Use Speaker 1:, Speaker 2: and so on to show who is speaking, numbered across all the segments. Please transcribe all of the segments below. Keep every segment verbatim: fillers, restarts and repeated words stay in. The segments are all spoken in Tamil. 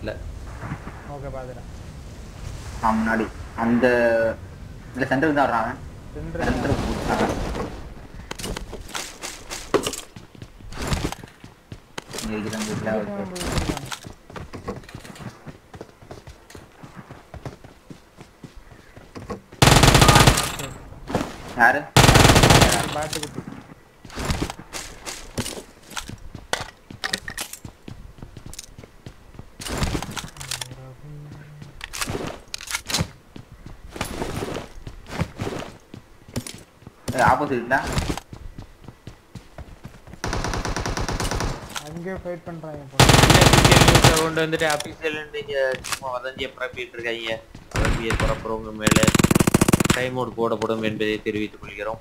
Speaker 1: ரைட்ல.
Speaker 2: ஓகே பாத்துறேன்.
Speaker 3: ஆ முன்னாடி அந்த இல்ல சென்டருக்கு தான் வரான். சென்டர் சென்டருக்கு போறான். இங்க இருந்து இல்ல யாரு
Speaker 2: பாட்டு குட்டி
Speaker 3: ஆப்போசிட்ல
Speaker 2: அங்கே ஃபைட் பண்றாங்க இப்போ.
Speaker 1: நியூஸ் கொண்டு வந்துட்டு ஆபீஷியல் நீங்க சும்மா வதந்திய பரப்பிட்டு இருக்காங்க. வதந்திய பரப்புறவங்க மேல டைம் அவுட் போடப்படும் என்பதை தெரிவித்துக் கொள்கிறோம்.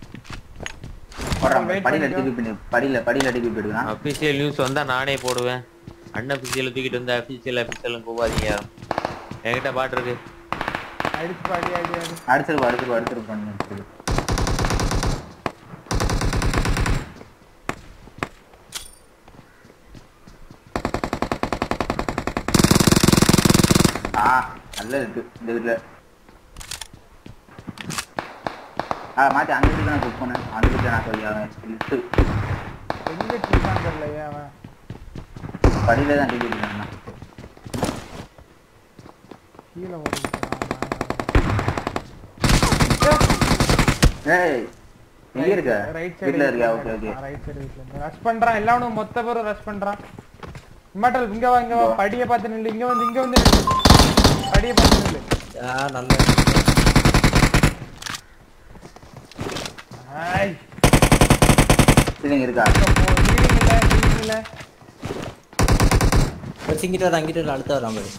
Speaker 3: படியில டிபி படியில படியில டிபி போடுறான்.
Speaker 1: ஆபீஷியல் நியூஸ் வந்தா நானே போடுவேன். அன்அபிஷியல் தூக்கிட்டு வந்தா ஆபீஷியல் ஆபீஷியல் போவாதீங்க. என்கிட்ட பாட்டு இருக்கு.
Speaker 2: அடிச்சு பாடி அடி அடி
Speaker 3: அடிச்சிரு அடிச்சிரு அடிச்சிரு பண்ணு. ஆ நல்ல இருக்கு இந்த வீட்ல. ஆ மாத்தி அந்த வீட்ல நான் குக் பண்ணேன். அந்த வீட்ல நான் சொல்லியாவேன் லிஸ்ட்
Speaker 2: எங்க டீம் தெரியல அவன்
Speaker 3: படியில தான் டிபி பண்ணான்.
Speaker 2: கீழ ஓடிட்டான்.
Speaker 3: ஏய் எங்க இருக்க?
Speaker 2: ரைட் சைடுல
Speaker 3: வீட்ல இருக்க. ஓகே ஓகே
Speaker 2: ரைட் சைடு வீட்ல ரஷ் பண்றான். எல்லாரும் மொத்த பேரும் ரஷ் பண்றான். இம்மாட்டல் இங்க வா இங்க வா படிய பார்த்து நில்லு. இங்க வந்து இங்க வந்து நில்லு. படிய பார்த்து நில்லு.
Speaker 1: ஆ நல்ல
Speaker 2: ஐய்
Speaker 3: சீலிங் இருக்கா?
Speaker 2: சீலிங் இல்ல சீலிங் இல்ல.
Speaker 1: வச்சிங்கிட்ட வர அங்கிட்ட அடுத்து வரான் பாரு.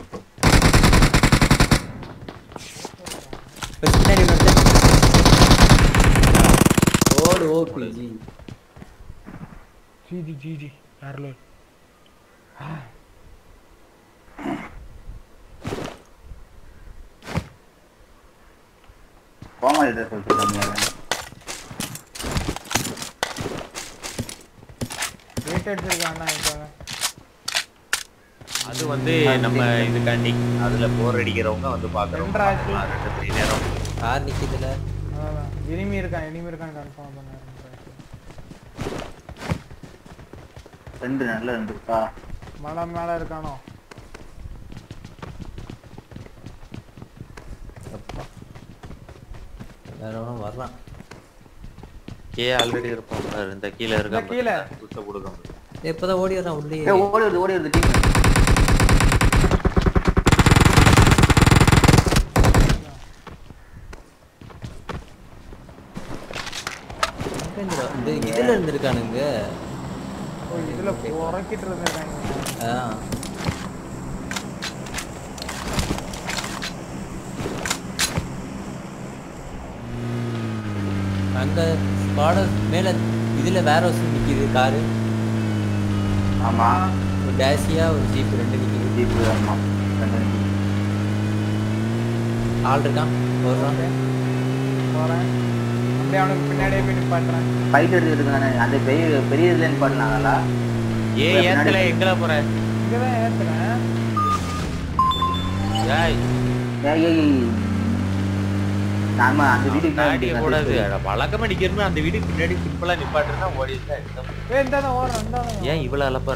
Speaker 1: பின்னாடி வந்து ஓடு ஓடு ஜி
Speaker 2: ஜி ஜி ஜி கார்லோ.
Speaker 3: கோமாளி ட்ரெஸ் வச்சிருக்காங்க.
Speaker 2: ரேட் எடுத்துருக்கானா இப்போ.
Speaker 1: அது வந்து நம்ம இதுக்காண்டி அதுல போர் அடிக்கிறவங்க வந்து பாக்குறோம். ரெண்டு மணி நேரம் கார் நிக்குதுல.
Speaker 2: அதான் எனிமி இருக்கான் எனிமி இருக்கான்னு கன்ஃபார்ம் பண்ணேன்.
Speaker 3: ரெண்டு நல்ல ரெண்டு இருக்கா?
Speaker 2: மலை மேல இருக்கானோ?
Speaker 1: வேறவனும் வர்றான். கே ஆல்ரெடி இருப்பான் பாரு. இந்த கீழ இருக்க
Speaker 2: கீழ
Speaker 1: குட்ட கொடுங்க. இப்போதான் ஓடி வரான் உள்ளே.
Speaker 3: ஏய் ஓடி வருது ஓடி வருது டீம்.
Speaker 1: இந்த இதுல இருந்திருக்கானுங்க.
Speaker 2: ஓ இதுல உறக்கிட்டு இருந்திருக்காங்க.
Speaker 1: ஆ அங்க ஸ்குவாட் மேல இதுல வேற ஹவுஸ் நிக்குது கார்.
Speaker 3: ஆமா
Speaker 1: ஒரு டாஷியா ஒரு ஜீப் ரெண்டு நிக்குது.
Speaker 3: ஜீப் ஆமா ரெண்டு நிக்குது.
Speaker 1: ஆள் இருக்கான் போறான்
Speaker 2: போறேன். அப்படியே அவனுக்கு பின்னாடியே போய் நிப்பாட்றேன்.
Speaker 3: ஃபைட் எடுத்துட்டு இருக்கானே அந்த பெரிய பெரிய இதுல நிப்பாட்னாங்களா?
Speaker 1: ஏ ஏத்தல எங்கல போற?
Speaker 2: இங்க தான் ஏத்துறேன்.
Speaker 1: ஏய்
Speaker 3: ஏய் ஏய் நாம அந்த வீட்டுக்கு
Speaker 1: தாடி போடாது. வழக்கமா நிக்கிறமே அந்த வீட்டுக்கு பின்னாடி சிம்பிளா நிப்பாட்டுனா ஓடிட்டா एकदम.
Speaker 2: ஏய் இந்தா தான் ஓடுறேன் இந்தா தான்.
Speaker 1: ஏன் இவ்வளவு அலப்பற?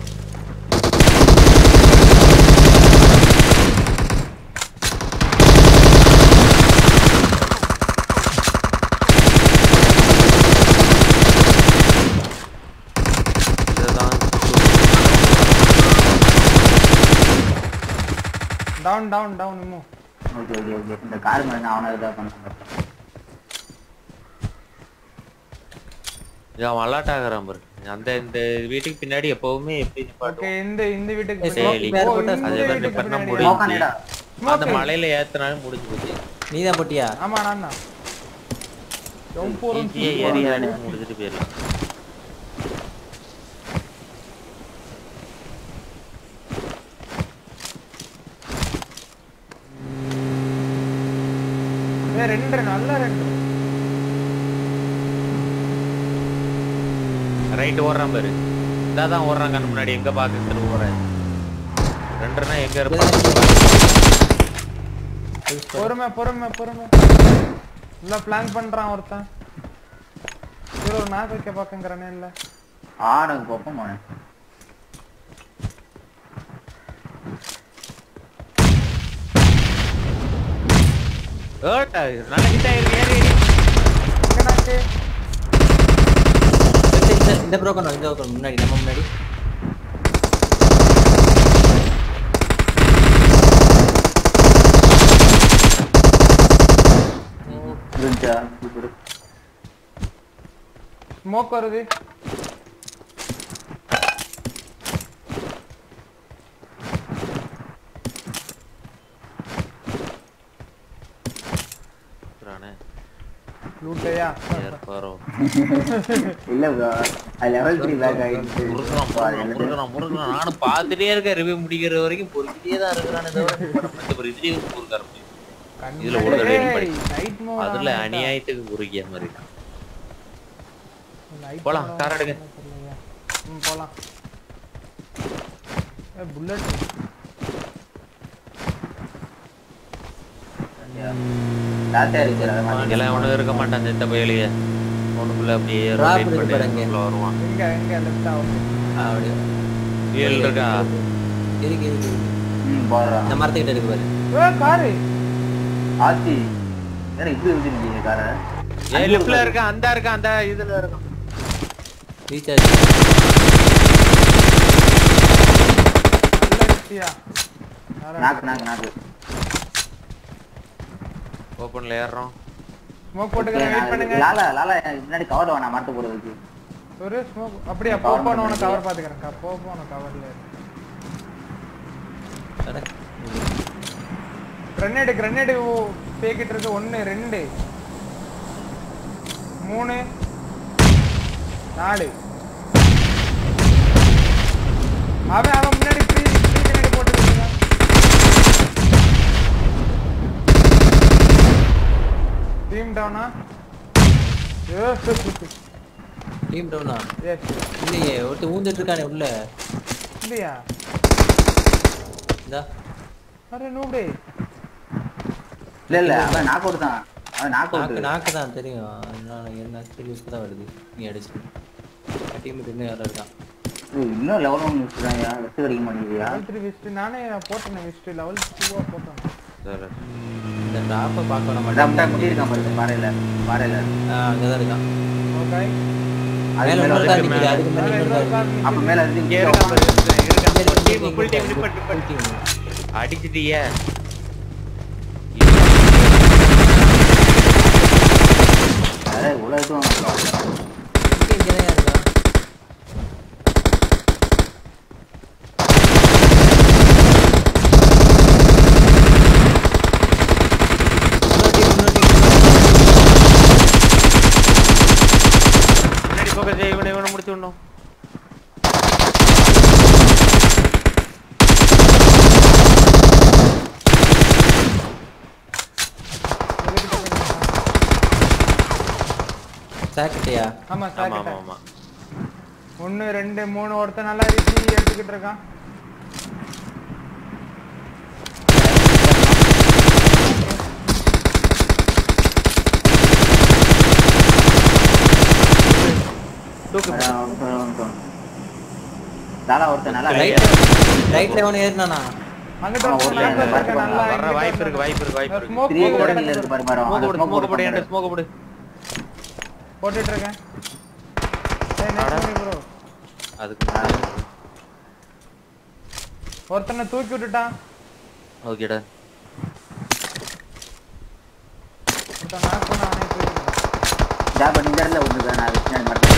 Speaker 2: Down down down move.
Speaker 3: Okay okay okay இந்த கார் மேல அவன ஏதா பண்ணாங்க.
Speaker 1: யா மலாட் ஆகறான் பாரு. அந்த இந்த வீட்டுக்கு பின்னாடி எப்பவுமே எப்படி நிப்பாட்டும்.
Speaker 2: ஓகே இந்த இந்த வீட்டுக்கு
Speaker 1: பின்னாடி
Speaker 2: பேர் போட்டு
Speaker 1: அதே மாதிரி பண்ண முடியாது. அந்த மலையில ஏத்துனாலும் முடிஞ்சு போச்சு. நீதான் போட்டியா?
Speaker 2: ஆமா நான் தான்.
Speaker 1: ஜம்பூரம் ஏரியா அடிச்சு முடிச்சிட்டு போயிரலாம்.
Speaker 2: ஏ ரெண்டு நல்ல ரெண்டு. ரைட்
Speaker 1: ஓடுறான் பாரு. இதான் ஓடுறான் கண்ணு முன்னாடி எங்க பாக்குறது ஓடுறேன். ரெண்டர்னா எங்க இருப்பான்?
Speaker 2: பொறுமை பொறுமை பொறுமை. நல்லா பிளான் பண்றான் ஒருத்தன். இவரு ஒரு நாக்கு வைக்க பாக்கங்கறானே இல்ல.
Speaker 3: ஆனக்கு கோப்பம் போனே.
Speaker 1: ஓட்டா நான் கிட்ட ஏறி ஏறி
Speaker 2: எங்கனாக்கு
Speaker 4: இந்த இந்த ப்ரோக்கன் இந்த ப்ரோக்கன் முன்னாடி நம்ம முன்னாடி
Speaker 3: குஞ்சா சூப்பர்.
Speaker 2: ஸ்மோக் வருது. லூட்லையா
Speaker 1: யார் பாரோ
Speaker 3: இல்ல ப்ரோ ஐ லெவல் three பேக் ஆயிடுச்சு.
Speaker 1: முருகன் முருகன் முருகன் நானும் பார்த்துட்டே இருக்கேன். ரிவ்யூ முடிக்கிற வரைக்கும் பொறுக்கிட்டே தான் இருக்கிறானே தவிர மத்த ஒரு இதுலயே பொறுக்க ஆரம்பிச்சு. இதுல ஒரு தடவை படி அதுல அநியாயத்துக்கு பொறுக்கிய மாதிரி போலாம். கார் எடுங்க.
Speaker 2: ம் போலாம். ஏ புல்லட்
Speaker 3: டாட்டா இருக்குற மாதிரி
Speaker 1: எல்லாம் ஒண்ணு இருக்க மாட்டான் இந்த பயலியே. ஒண்ணுக்குள்ள அப்படியே ரோட்டேட் பண்ணி உள்ள வருவான்.
Speaker 2: எங்க எங்க லெஃப்ட் ஆவுது.
Speaker 4: அப்படியே
Speaker 1: வீல் இருக்கா?
Speaker 4: இருக்கு இருக்கு.
Speaker 3: ம் போறா.
Speaker 4: இந்த மரத்துக்கிட்ட இருக்கு பாரு.
Speaker 2: ஏ கார்
Speaker 3: ஆத்தி என்ன இது வந்துருக்கீங்க கார?
Speaker 1: ஏ லெஃப்ட்ல இருக்க அந்த இருக்க அந்த இதுல இருக்க.
Speaker 4: ரீசார்ஜ்
Speaker 2: நல்ல விஷயா.
Speaker 3: Knock knock knock.
Speaker 1: ஓபன்ல ஏறறோம்.
Speaker 2: ஸ்மோக் போட்டுக்கறேன். வெயிட் பண்ணுங்க.
Speaker 3: லாலா லாலா முன்னாடி கவர் வேணா மரத்து போறதுக்கு.
Speaker 2: ஒரு ஸ்மோக் அப்படியே போப்போன உன கவர் பாத்துக்கறேன். கா போப்போன கவர்ல.
Speaker 4: அட
Speaker 2: கிரனேட் கிரனேட் பேக்கிட்டு இருக்கு. ஒன்னு ரெண்டு மூணு நாலு. அவன் அவன் முன்னாடி ஃப்ரீ ஃப்ரீ கிரனேட் போட்டுருக்காங்க. டீம் டவுனா? எஸ்
Speaker 4: டீம் டவுனா?
Speaker 2: எஸ்.
Speaker 4: இல்லையே ஒருத்த ஊந்துட்டு இருக்கானே உள்ள.
Speaker 2: இல்லையா?
Speaker 4: இந்தா
Speaker 2: அரே நூபே.
Speaker 3: இல்ல இல்ல அவன் நாக் அவுட் தான். அவன் நாக் அவுட்.
Speaker 4: நாக்கு நாக்கு தான் தெரியும். அதனால என்ன ஸ்கில்ஸ் தான் வருது. நீ அடிச்சு. டீம் இன்னும் யாரா இருக்கான்?
Speaker 3: இன்னும் லெவல் ஒன் வெஸ்ட்றாயா? வெஸ்ட் அடிக்க மாட்டேங்கிறியா?
Speaker 2: லெவல் த்ரீ வெஸ்ட் நானே போட்டேன். வெஸ்ட் லெவல் டூ ஆ போட்டேன்.
Speaker 1: சரி.
Speaker 4: இந்த டிராப்ப பார்க்க வேணாம்.
Speaker 3: டம்டா முடி இருக்கான் பாருங்க பாறையில. பாறையில.
Speaker 4: ஆ அங்க தான் இருக்கான்.
Speaker 2: ஓகே.
Speaker 3: அது
Speaker 4: மேல
Speaker 3: மேல
Speaker 4: ஒரு கார்
Speaker 3: வந்து
Speaker 4: நிக்குது. அதுக்கு மேல
Speaker 2: மேல
Speaker 4: இன்னொரு
Speaker 2: இன்னொரு
Speaker 4: கார்.
Speaker 2: கார்
Speaker 3: அப்ப மேல இருந்து
Speaker 1: இங்க இருக்க பாரு. இருக்க டீம் ஃபுல் டீம்
Speaker 4: நிக்குது.
Speaker 1: Report
Speaker 4: Full team.
Speaker 1: அடிச்சிட்டியே.
Speaker 3: அரே உலகத்தும்
Speaker 4: இங்க இங்க தான் இருக்கா?
Speaker 1: முன்னாடி போக இவனை இவனை முடிச்சு விடணும்.
Speaker 4: சாக்கிட்டியா?
Speaker 2: ஆமா
Speaker 1: ஆமா
Speaker 2: சாக்கிட்ட.
Speaker 1: ஆமா ஆமா.
Speaker 2: ஒன்னு ரெண்டு மூணு ஒருத்தன் நல்லா ரிச்சி எடுத்துக்கிட்டு இருக்கான்.
Speaker 1: தூக்கு
Speaker 3: லாலா ஒருத்தன் நல்லா
Speaker 4: ரைட் ரைட்ல எவன் ஏறினானா?
Speaker 2: அங்கிட்ட ஒருத்தன் நாக்கு வச்சிருக்கான். நல்லா
Speaker 1: வர வாய்ப்பு இருக்கு வாய்ப்பு இருக்கு வாய்ப்பு இருக்கு.
Speaker 2: ஸ்மோக்
Speaker 3: த்ரீ கோடிங்ல இருக்கு பாரு பாரு.
Speaker 1: ஸ்மோக் போடு ஸ்மோக் போடு என்ன ஸ்மோக் போடு.
Speaker 2: போட்டுட்டு இருக்கேன். ஏய் நெக்ஸ்ட் ப்ரோ.
Speaker 1: அதுக்கு
Speaker 2: ஒருத்தனை தூக்கி விட்டுட்டான்.
Speaker 1: ஓகேடா.
Speaker 2: ஒருத்தன் நாக்கு பண்ண அவனே தூக்கி விட்டுட்டான்.
Speaker 3: ஜா பண்ணி இந்த இடத்துல ஒண்ணுதான் நான் வெஸ்ட் மாட்டேன்.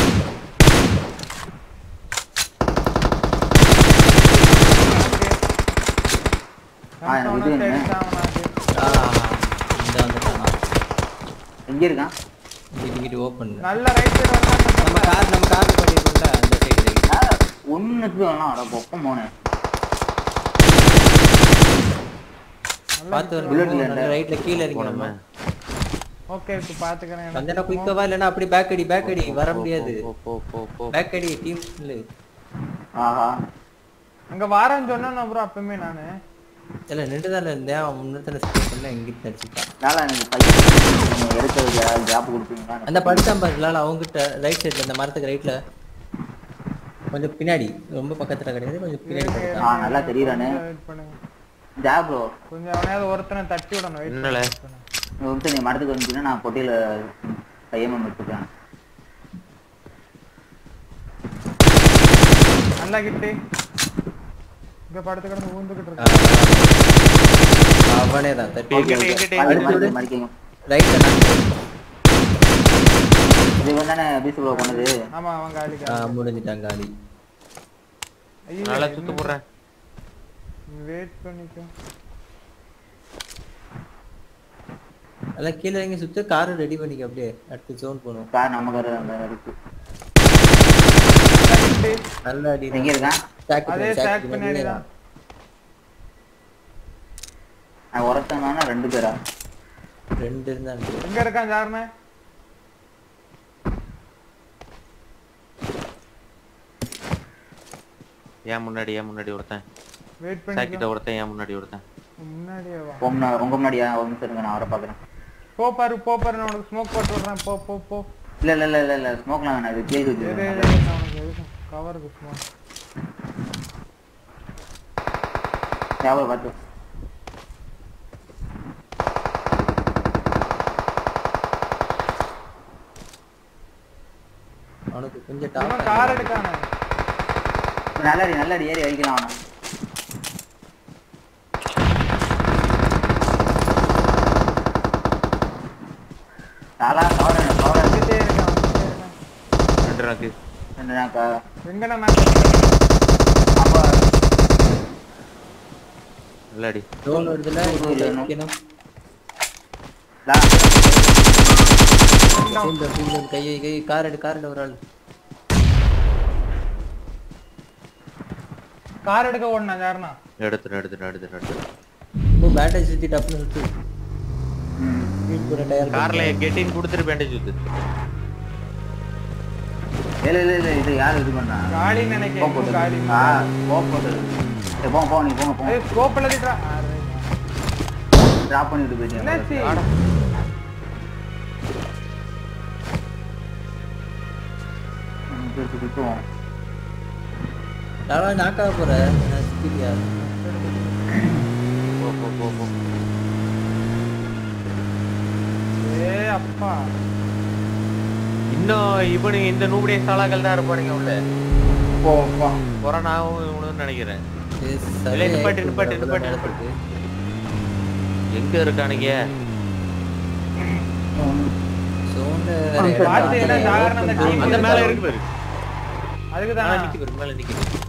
Speaker 2: ஆ இது என்ன?
Speaker 4: ஆ இந்த வந்துட்டானா?
Speaker 3: எங்க இருக்கான்?
Speaker 4: இங்க இங்க ஓபன்.
Speaker 2: நல்ல ரைட் சைடு வந்தான்.
Speaker 4: நம்ம கார் நம்ம கார் பண்ணிட்டோம்ல அந்த சைடு ரைட்.
Speaker 3: ஒண்ணுக்கு வேணாம் அட பொப்பம் போனே.
Speaker 4: பாத்து வரணும். ரைட்ல கீழ இறங்கணும்.
Speaker 2: ஓகே இப்ப பாத்துக்கறேன்.
Speaker 4: வந்தனா குயிக்கா வா இல்லனா அப்படி பேக் அடி பேக் அடி வர முடியாது.
Speaker 1: போ போ போ போ.
Speaker 4: பேக் அடி டீம் இல்ல.
Speaker 3: ஆஹா
Speaker 2: அங்க வாரேன்னு சொன்னா ப்ரோ அப்பமே நானு
Speaker 4: இல்ல நின்று தான் இருந்தேன் அவன் முன்னத்துல ஸ்கிப் பண்ண எங்கிட்ட அடிச்சிட்டான்.
Speaker 3: லாலா எனக்கு பையன் எடுக்கிறது ஜாப் கொடுப்பீங்களா?
Speaker 4: அந்த படிச்சான் பாரு லாலா அவங்ககிட்ட ரைட் சைடுல இந்த மரத்துக்கு ரைட்ல கொஞ்சம் பின்னாடி ரொம்ப பக்கத்துல கிடையாது கொஞ்சம் பின்னாடி போட்டான்.
Speaker 3: ஆ நல்லா தெரியறானே. ஜா ப்ரோ
Speaker 2: கொஞ்சம் அவனையாவது ஒருத்தனை தட்டி விடணும். வெயிட்
Speaker 1: என்னல
Speaker 3: வந்து நீ மரத்துக்கு வந்துட்டீங்கன்னா நான் பொட்டியில கையமா வச்சுட்டேன்.
Speaker 2: நல்லா கிட்டு இங்க படுத்து கிடந்து ஊந்துக்கிட்டு இருக்கு.
Speaker 4: அவனே தான் தட்டி
Speaker 3: மடிக்கணும்.
Speaker 4: ரைட்ல நான்
Speaker 3: இது வந்தானே பீஸ் ப்ரோ பண்ணது.
Speaker 2: ஆமா அவன் காலி
Speaker 4: ஆ முடிஞ்சிட்டான் காலி.
Speaker 1: நல்லா சுத்து போறேன்.
Speaker 2: வெயிட் பண்ணிக்கோ.
Speaker 4: அல கீழ இறங்கி சுத்து கார் ரெடி பண்ணிக்க அப்படியே அடுத்து ஜோன் போணும்.
Speaker 3: கார் நம்ம கார் அங்க இருக்கு.
Speaker 4: நல்லா அடி.
Speaker 3: எங்க இருக்கான்?
Speaker 2: அதே ஸ்டாக் பின்னாடி தான்.
Speaker 3: நான் ஒருத்தனானா ரெண்டு பேரா?
Speaker 4: ரெண்டு இருந்தாங்க.
Speaker 2: எங்க இருக்கான் யாருமே?
Speaker 1: ஏன் முன்னாடி ஏன் முன்னாடி ஒருத்தன்
Speaker 2: வெயிட் பண்ணி
Speaker 1: சாக்கிட்ட ஒருத்தன் ஏன் முன்னாடி ஒருத்தன்
Speaker 2: முன்னாடியே வா.
Speaker 3: உங்க உங்க முன்னாடியா ஒரு நிமிஷம் இருங்க நான் அவரை பாக்குறேன்.
Speaker 2: போ பாரு போ பாரு நான் உனக்கு ஸ்மோக் போட்டு விடுறேன். போ போ போ.
Speaker 3: இல்ல இல்ல இல்ல இல்ல ஸ்மோக்லாம் வேணாம். இது ப்ளீஸ்
Speaker 2: டேய் டேய் நான் உனக்கு எதுக்கு கவருக்கு ஸ்மோக்.
Speaker 3: யாவ பாத்து.
Speaker 4: அவனுக்கு கொஞ்சம் டாப்
Speaker 2: அவன் கார் எடுக்கானே.
Speaker 3: நல்லடி நல்லடி ஏறி அடிக்கலாம் அவன. லாலா கவர் கவர்
Speaker 2: கிட்டே இருக்கான்.
Speaker 1: ரெண்டு ராக்கு
Speaker 3: என்னடா
Speaker 2: எங்கடா நான்
Speaker 3: அப்ப
Speaker 1: நல்லடி
Speaker 4: ஜோன் வருதுல வைக்கணும்.
Speaker 3: லா
Speaker 4: இந்த இந்த கை கை கார் எடு கார் எடு ஒரு ஆள்.
Speaker 2: கார் எடுக்க ஓடுனா யாருனா?
Speaker 1: எடுத்து எடுத்து எடுத்து எடுத்து
Speaker 4: இப்போ பேட்டரி சுத்தி டப்னு சுத்து. வீட் பூரா டயர்
Speaker 1: கார்ல கெட்டின் கொடுத்துட்டு பேண்டேஜ் சுத்து.
Speaker 3: இல்ல இல்ல இல்ல இது யார் இது பண்ணா?
Speaker 2: காலி நினைக்கிறேன். காலி.
Speaker 3: ஆ ஸ்கோப் போடுது. ஏ போ போ நீ போங்க போ.
Speaker 2: ஏய் ஸ்கோப்ல டிரா.
Speaker 3: டிராப் பண்ணிட்டு போயிட்டேன்.
Speaker 2: என்னாச்சு?
Speaker 3: ம் சுத்துவோம்.
Speaker 4: லாலா நாக்கா போற நான் ஸ்கிரியா.
Speaker 1: போ போ போ போ.
Speaker 2: ஏய் அப்பா.
Speaker 1: இன்னும் இவனு இந்த நூபடிய சாலாக்கள் தான் இருப்பானுங்க உள்ள.
Speaker 2: போ போ.
Speaker 1: கொரோனாவும் இவனும் நினைக்கிறேன்.
Speaker 4: சரி
Speaker 1: நிப்பாட்டு நிப்பாட்டு நிப்பாட்டு நிப்பாட்டு. எங்க இருக்கானுங்க?
Speaker 4: சோன
Speaker 2: பாத்து என்ன சாகறன அந்த டீம்
Speaker 1: அந்த மேல இருக்கு பாரு.
Speaker 2: அதுக்கு
Speaker 1: மேல
Speaker 2: தான்
Speaker 1: நிக்கி பாரு மேல நிக்கி.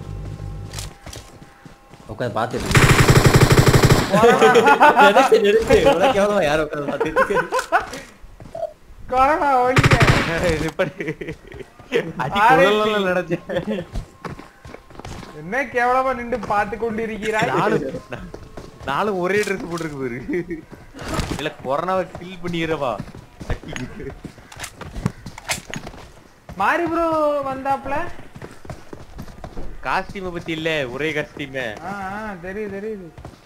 Speaker 4: உட்கார்ந்து பாத்துட்டு நிறுத்து நிறுத்து உனக்கு எவ்வளவு யாரும் உட்கார்ந்து பாத்துட்டு
Speaker 2: கொரோனா ஓடிங்க.
Speaker 1: நிப்பாட்டு. அடி கொள்ளல நடந்து.
Speaker 2: என்ன கேவலமா நின்னு பாத்து கொண்டிருக்கிறாய்.
Speaker 1: நாலு நாலு ஒரே Dress போட்டுருக்கு பாரு. இல்ல கொரோனாவை கில் பண்ணிரவா.
Speaker 2: மாரி ப்ரோ வந்தாப்ல.
Speaker 1: காஸ்டியூம் பத்தி இல்ல ஒரே காஸ்டியூம்.
Speaker 2: ஆ ஆ தெரியுது தெரியுது.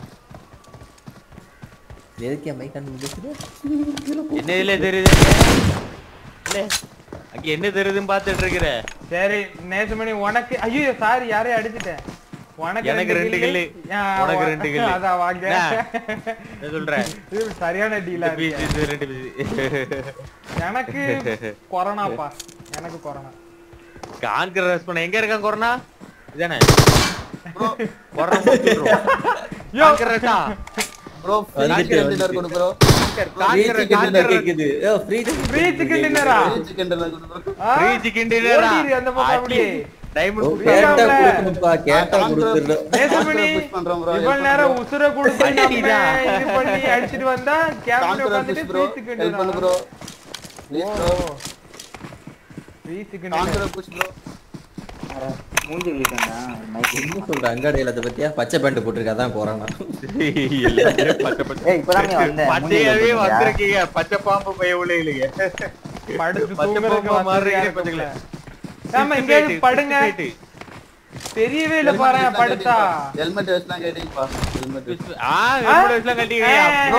Speaker 4: எதுக்கு மைக் ஆன் பண்ணிட்டு
Speaker 1: என்ன இல்ல தெரியுது. இல்ல அங்க என்ன தெரியுதுன்னு பாத்துட்டு இருக்கற.
Speaker 2: சரி நேசமணி உனக்கு ஐயோ சாரி யாரையும் அடிச்சிட்டேன். உனக்கு
Speaker 1: எனக்கு ரெண்டு கில்லு உனக்கு ரெண்டு கில்லு.
Speaker 2: அத வாங்க
Speaker 1: என்ன சொல்ற?
Speaker 2: இது சரியான டீலா
Speaker 1: பீஸ் இது ரெண்டு பீஸ்.
Speaker 2: எனக்கு கொரோனாப்பா. எனக்கு கொரோனா.
Speaker 1: கான்கர் ரெஸ் பண்ண எங்க இருக்கான் கொரோனா? இதானே ப்ரோ கொரோனா போட்டுறோம். கான்கர் ரெஸா ப்ரோ
Speaker 4: வந்துட்டு டின்னர் கொடு ப்ரோ.
Speaker 1: கான்கர் கான்கர்
Speaker 4: கேக்குது. ஏ ஃப்ரீ
Speaker 2: ஃப்ரீ சிக்கன் டின்னரா?
Speaker 4: சிக்கன் டின்னர் கொடு ப்ரோ.
Speaker 1: ஃப்ரீ சிக்கன் டின்னரா?
Speaker 2: ஓடிரு அந்த பக்கம் அப்படியே.
Speaker 1: டைமண்ட்
Speaker 4: கேட்டா கொடுக்கணும்பா கேட்டா கொடுத்துறோம்.
Speaker 2: நேசமணி இவ்வளவு நேரம் உசுர கொடுத்து நம்ம இது பண்ணி அடிச்சிட்டு வந்தா கேப்ல உட்கார்ந்துட்டு ஃப்ரீ சிக்கன்
Speaker 4: ஹெல்ப் பண்ணு bro. Please bro.
Speaker 2: Free chicken
Speaker 4: conqueror push bro.
Speaker 3: மூஞ்சி கிளிக்கறா மைக்
Speaker 4: என்ன சொல்ற அங்கடையில அத பத்தியா பச்சை பேண்ட் போட்டுருக்கா தான் கொரோனா.
Speaker 1: எல்லாரும் பச்சை பச்சை.
Speaker 3: ஏய் இப்பதான் நீ வந்த.
Speaker 1: பச்சையாவே வந்திருக்கீங்க. பச்சை பாம்பு பயவுல இல்லைங்க.
Speaker 2: படுத்து
Speaker 1: பச்சை
Speaker 2: தூங்குறதுக்கு
Speaker 1: பாம்பு
Speaker 2: மாதிரி
Speaker 1: மாறுறீங்க
Speaker 2: இருக்குல்ல.
Speaker 1: பச்சைல.
Speaker 2: ஆமா இங்க படுங்க. தெரியவே இல்ல பாரு படுத்தா
Speaker 5: ஹெல்மெட் வெச்சலாம் கேட்டிங்கப்பா ஹெல்மெட்
Speaker 1: ஆ ஹெல்மெட் வெச்சலாம் கட்டிங்க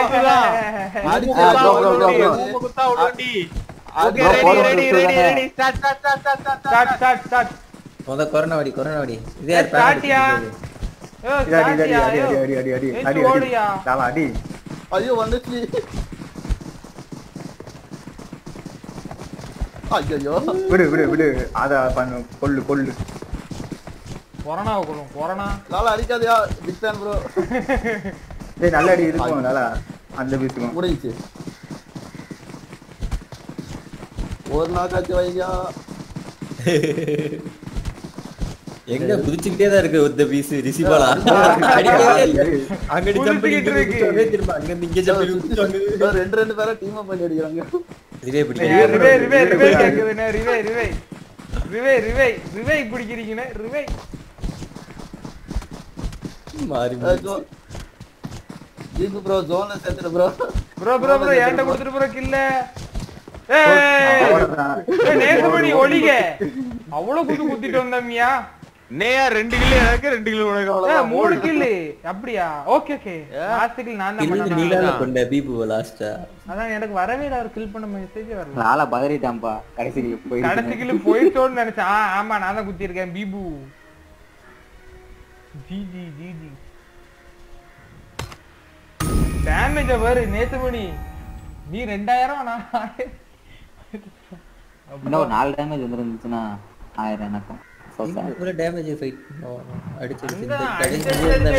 Speaker 5: அடிச்சு
Speaker 1: குத்தா ஓடி okay ready ready ready ready start start start
Speaker 2: start start start
Speaker 4: முத கொரோனா வடி கொரோனா வடி இது யார்
Speaker 2: ஸ்டார்ட்யா ஏ
Speaker 3: அடி அடி அடி அடி அடி அடி அடி அடி
Speaker 2: ஓடியா
Speaker 3: லாவா அடி
Speaker 5: ஐயோ வந்துச்சு ஐயோ
Speaker 3: விடு விடு விடு அத பண்ணு கொல்லு கொல்லு
Speaker 2: கொரோனா கொல்லும் கொரோனா
Speaker 5: லாலா அடிக்காதயா பிக் ஃபேன் ப்ரோ
Speaker 3: டேய் நல்ல அடி இருக்கும் லாலா அந்த பீஸ்க்கு
Speaker 5: முடிஞ்சி ஒரு நாக்காச்சு வையா
Speaker 4: எங்க புடிச்சிட்டே தான் இருக்கு ஒத்த பீஸ் ரிசிபாலா அடிக்கவே இல்ல அங்கடி ஜம்ப் பண்ணிட்டு இருக்கு திரும்ப அங்க இங்க ஜம்ப் பண்ணிட்டு
Speaker 5: ரெண்டு ரெண்டு பேரா டீம் அப் பண்ணி அடிக்கறாங்க
Speaker 4: ரிவே பிடி
Speaker 2: ரிவே ரிவே ரிவே கேக்குதுனே ரிவே ரிவே ரிவே ரிவே ரிவே பிடிக்கிறீங்கனே ரிவே
Speaker 4: மாறி
Speaker 5: ஜீகு ப்ரோ ஜோன்ல செத்துற ப்ரோ
Speaker 2: ப்ரோ ப்ரோ ப்ரோ ஏன்ட கொடுத்துட்டு ப்ரோ கில்ல ஏய் நேசமணி ஒளிக அவ்வளவு குத்து குத்திட்டு வந்தமியா
Speaker 1: நேயா ரெண்டு கிலோ எனக்கு ரெண்டு கிலோ உனக்கு அவ்வளவுதான்
Speaker 2: மூணு கில்லு அப்படியா ஓகே ஓகே லாஸ்ட் கில் நான் தான் பண்ணேன்
Speaker 4: நீலால கொண்ட பீபு லாஸ்டா
Speaker 2: அதான் எனக்கு வரவே இல்ல அவர் கில் பண்ண மெசேஜ் வரல
Speaker 3: லாலா பதறிட்டாம்பா கடைசிக்கு போய்
Speaker 2: கடைசி கில் போயிட்டோன்னு நினைச்சேன் ஆ ஆமா நான் தான் குத்தி இருக்கேன் பீபு ஜி ஜி ஜி ஜி டேமேஜ் பாரு நேசமணி நீ ரெண்டாயிரம் நான்
Speaker 3: இன்னும் நாலு டேமேஜ் வந்துருந்துச்சுன்னா ஆயிரம் எனக்கும்
Speaker 4: பூரா டேமேஜ் ஃபைட் அடிச்சிருச்சு
Speaker 2: இந்த
Speaker 4: கடைசி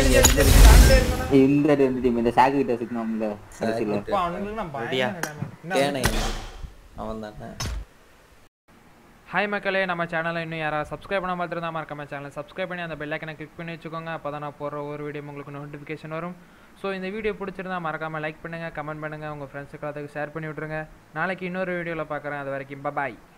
Speaker 3: இந்த ரெண்டு டீம் இந்த சாக்கு கிட்ட சிக்கணும்ல கடைசில
Speaker 2: அப்பா அவனுங்களுக்கு நான் பயங்கர டேமேஜ்
Speaker 4: கேனை அவன் தானே
Speaker 2: ஹாய் மக்களே நம்ம சேனலை இன்னும் யாராவது சப்ஸ்கிரைப் பண்ணாம பார்த்துருந்தா மறக்காம சேனலை சப்ஸ்கிரைப் பண்ணி அந்த பெல் ஐக்கனை கிளிக் பண்ணி வச்சுக்கோங்க அப்போ தான் நான் போடுற ஒரு வீடியோ உங்களுக்கு நோட்டிஃபிகேஷன் வரும் ஸோ இந்த வீடியோ பிடிச்சிருந்தா மறக்காமல் லைக் பண்ணுங்கள் கமெண்ட் பண்ணுங்கள் உங்கள் ஃப்ரெண்ட்ஸுக்கு அதுக்கு ஷேர் பண்ணி விட்ருங்க நாளைக்கு இன்னொரு வீடியோவில் பார்க்குறேன் அது வரைக்கும் பாய்.